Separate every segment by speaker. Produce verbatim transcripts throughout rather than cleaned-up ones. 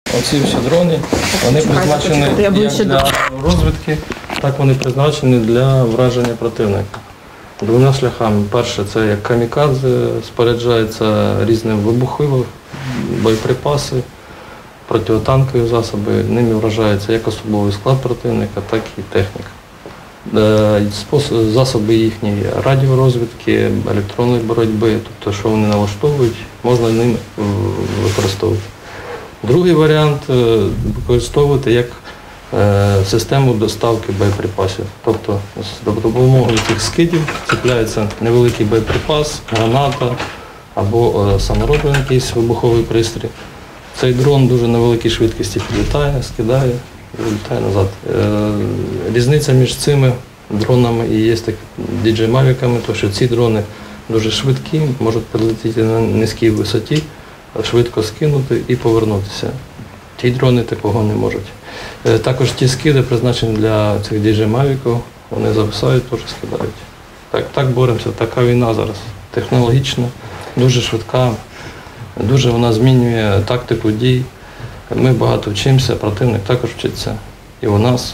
Speaker 1: Оці всі дрони, вони призначені як для розвідки, так вони призначені для враження противника. Двома шляхами. Перше, це як камікадзе, споряджаються різними вибуховими, боєприпаси, протитанкові засоби, ними вражається як особовий склад противника, так і техніка. Засоби їхньої радіорозвідки, електронної боротьби, тобто що вони налаштовують, можна ними використовувати. Другий варіант – використовувати як систему доставки боєприпасів. Тобто за допомогою цих скидів цепляється невеликий боєприпас, граната або саморобний якийсь вибуховий пристрій. Цей дрон дуже на великій швидкості підлітає, скидає і вилітає назад. Різниця між цими дронами і є ді джей мавіками, тому що ці дрони дуже швидкі, можуть прилетіти на низькій висоті, швидко скинути і повернутися. Ті дрони такого не можуть. Також ті скиди призначені для цих ді джей мавіків, вони зависають, теж скидають. Так, так боремося, така війна зараз. Технологічна, дуже швидка, дуже вона змінює тактику дій. Ми багато вчимося, противник також вчиться і у нас.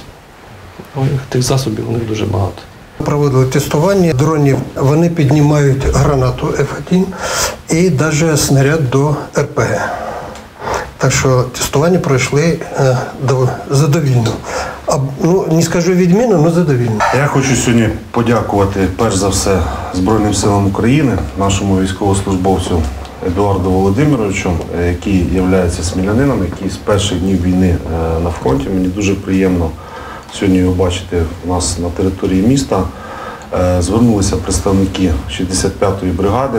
Speaker 1: Тих засобів у них дуже багато.
Speaker 2: Проводили тестування дронів, вони піднімають гранату еф один і навіть снаряд до ер пе ге. Так що тестування пройшли е, задовільно. А, ну, не скажу відмінно, але задовільно.
Speaker 3: Я хочу сьогодні подякувати перш за все Збройним силам України, нашому військовослужбовцю Едуарду Володимировичу, який є смілянином, який з перших днів війни на фронті. Мені дуже приємно сьогодні його бачити у нас на території міста. Звернулися представники шістдесят п'ятої бригади,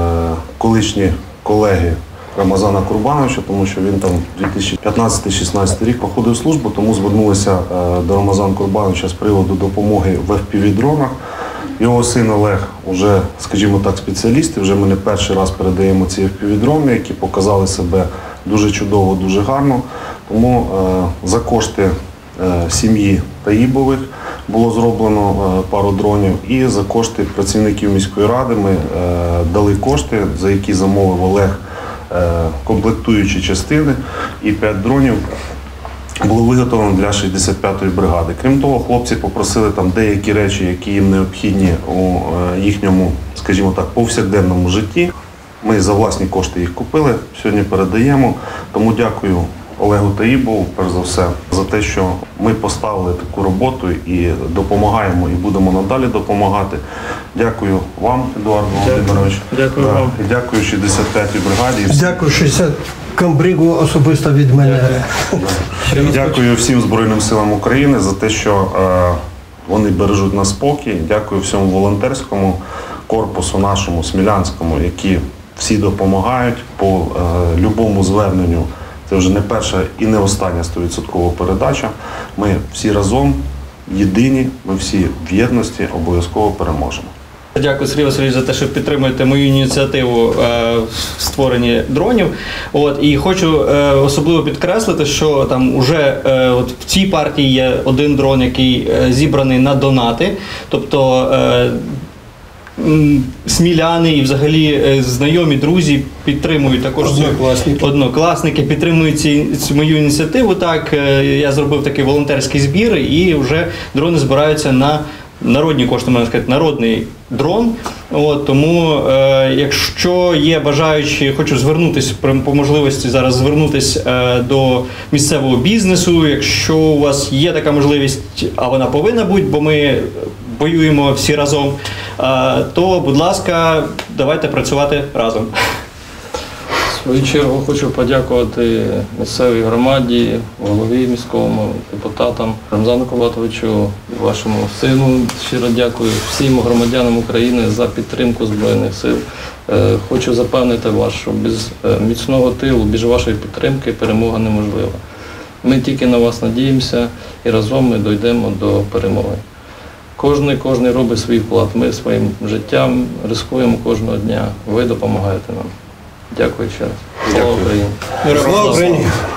Speaker 3: колишні колеги Рамазана Курбановича, тому що він там дві тисячі п'ятнадцятий - шістнадцятий рік проходив службу, тому звернулися до Рамазана Курбановича з приводу допомоги в еф пі ві-дронах. Його син Олег вже, скажімо так, спеціаліст, і вже ми не перший раз передаємо ці еф пі ві-дрони, які показали себе дуже чудово, дуже гарно. Тому е, за кошти е, сім'ї Таїбових було зроблено е, пару дронів, і за кошти працівників міської ради ми е, дали кошти, за які замовив Олег е, комплектуючі частини, і п'ять дронів було виготовлено для шістдесят п'ятої бригади. Крім того, хлопці попросили там деякі речі, які їм необхідні у їхньому, скажімо так, повсякденному житті. Ми за власні кошти їх купили, сьогодні передаємо. Тому дякую Олегу Таїбову, перш за все, за те, що ми поставили таку роботу і допомагаємо, і будемо надалі допомагати. Дякую вам, Едуард Володимирович.
Speaker 1: Дякую да. вам.
Speaker 3: І дякую шістдесят п'ятій бригаді.
Speaker 2: Дякую шістдесят камбригу особисто від мене.
Speaker 3: Дякую. Дякую всім Збройним силам України за те, що е, вони бережуть нас спокій. Дякую всьому волонтерському корпусу нашому, смілянському, які всі допомагають по е, любому зверненню. Це вже не перша і не остання сто відсоткова передача. Ми всі разом, єдині, ми всі в єдності обов'язково переможемо.
Speaker 4: Дякую, Сергій Васильович, за те, що підтримуєте мою ініціативу е, в створенні дронів. От, і хочу е, особливо підкреслити, що там уже е, от в цій партії є один дрон, який е, зібраний на донати. Тобто е, сміляни і взагалі е, знайомі, друзі підтримують також
Speaker 2: однокласники,
Speaker 4: однокласники підтримують ці, цю мою ініціативу. Так, е, я зробив такий волонтерський збір, і вже дрони збираються на народні кошти, можна сказати, народний дрон. От, тому, е, якщо є бажаючі, хочу звернутися, по можливості зараз звернутися е, до місцевого бізнесу, якщо у вас є така можливість, а вона повинна бути, бо ми воюємо всі разом, е, то, будь ласка, давайте працювати разом.
Speaker 1: В свою чергу хочу подякувати місцевій громаді, голові міському, депутатам, Рамзану Кубатовичу, вашому сину. Щиро дякую всім громадянам України за підтримку Збройних сил. Хочу запевнити вас, що без міцного тилу, без вашої підтримки перемога неможлива. Ми тільки на вас надіємося і разом ми дійдемо до перемоги. Кожний, кожний робить свій вклад. Ми своїм життям ризикуємо кожного дня. Ви допомагаєте нам. Дякую ще раз. Слава Україні!
Speaker 2: Слава Україні!